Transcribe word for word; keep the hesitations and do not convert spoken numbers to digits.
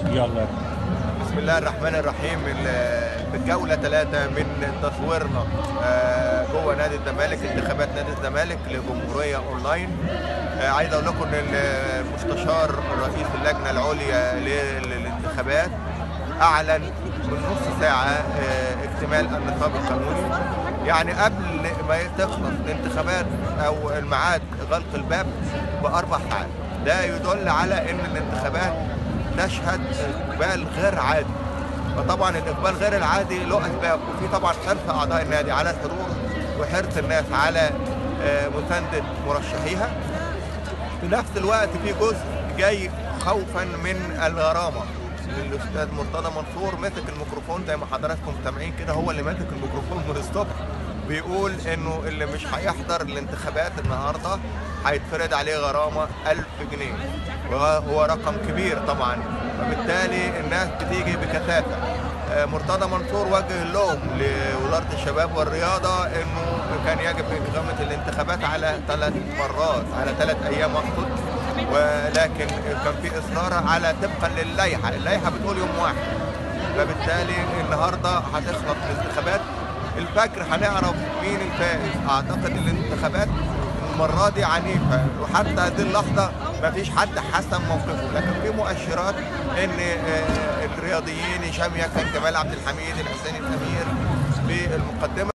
يلا. بسم الله الرحمن الرحيم. في الجولة ثلاثة من تصويرنا آه، جوه نادي الزمالك، انتخابات نادي الزمالك لجمهورية اونلاين. آه، عايز اقول لكم ان المستشار رئيس اللجنة العليا للانتخابات اعلن من نص ساعة آه، اكتمال النصاب القانوني، يعني قبل ما تخلص الانتخابات او الميعاد غلق الباب باربع ساعات. ده يدل على ان الانتخابات تشهد اقبال غير عادي. فطبعا الاقبال غير العادي له اسباب، وفي طبعا حرص اعضاء النادي على الحضور وحرص الناس على مسانده مرشحيها. في نفس الوقت في جزء جاي خوفا من الغرامه. الاستاذ مرتضى منصور مسك الميكروفون زي ما حضراتكم سامعين كده، هو اللي ماسك الميكروفون من الصبح، بيقول انه اللي مش هيحضر الانتخابات النهارده هيتفرض عليه غرامه ألف جنيه، وهو رقم كبير طبعا. فبالتالي الناس بتيجي بكثافه. مرتضى منصور وجه لهم لوزاره الشباب والرياضه انه كان يجب اقامه الانتخابات على ثلاث مرات، على ثلاث ايام اقصد، ولكن كان في اصرار على طبقا للائحه، اللائحه بتقول يوم واحد. فبالتالي النهارده هتخلص الانتخابات الفجر، هنعرف مين الفائز. اعتقد الانتخابات المره دي عنيفه، وحتى هذه اللحظه ما فيش حد حسم موقفه، لكن في مؤشرات ان الرياضيين هشام يكن، جمال عبد الحميد، الحسين الامير في المقدمه.